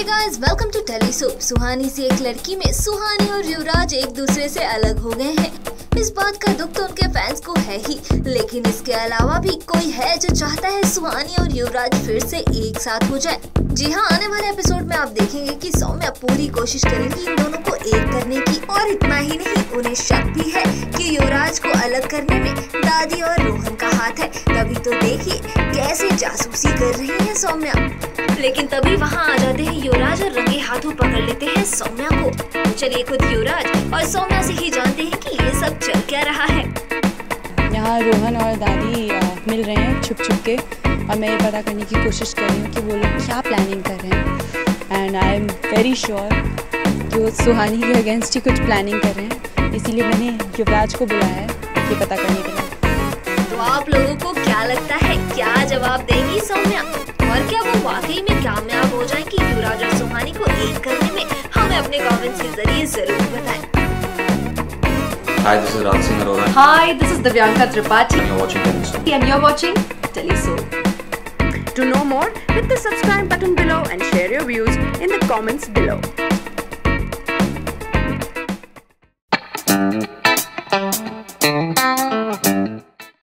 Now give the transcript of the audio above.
Guys, welcome to telesoap. Suhani सी एक लड़की में सुहानी और युवराज एक दूसरे से अलग हो गए हैं। इस बात का दुख तो उनके फैंस को है ही, लेकिन इसके अलावा भी कोई है जो चाहता है सुहानी और युवराज फिर से एक साथ हो जाए। जी हाँ, आने वाले एपिसोड में आप देखेंगे कि सौम्या पूरी कोशिश करेंगी इन दोनों को एक करने की। और इतना ही नहीं, उन्हें शक भी है कि युवराज को अलग करने में दादी और रोहन का हाथ है। तभी तो देखिए कैसे जासूसी कर रही है सौम्या। लेकिन तभी वहाँ आ जाते हैं युवराज और रंगे हाथों पकड़ लेते हैं सौम्या को। तो चलिए खुद युवराज और सौम्या से ही जानते हैं कि ये सब चल क्या रहा है। यहाँ रोहन और दादी मिल रहे हैं छुप छुप के, और मैं ये पता करने की कोशिश कर रही हूँ कि वो लोग क्या प्लानिंग कर रहे हैं। And I am very sure कि वो सुहानी के अगेंस्ट ही कुछ प्लानिंग कर रहे हैं, इसीलिए मैंने युवराज को बुलाया है ये पता करने के लिए। तो आप लोगों को क्या लगता है, क्या जवाब देंगी सौम्या, और क्या वो वाकई में कामयाब हो जाएंगी युवराज और सुहानी को एक करने में? हमें अपने कमेंट्स के जरिए जरूर बताएं। Hi, this is Raj Singh Arora. Hi, this is Divyanka Tripathi. And you're watching Telesoap. And you're watching Telesoap. To know more, hit the subscribe button below and share your views in the comments below.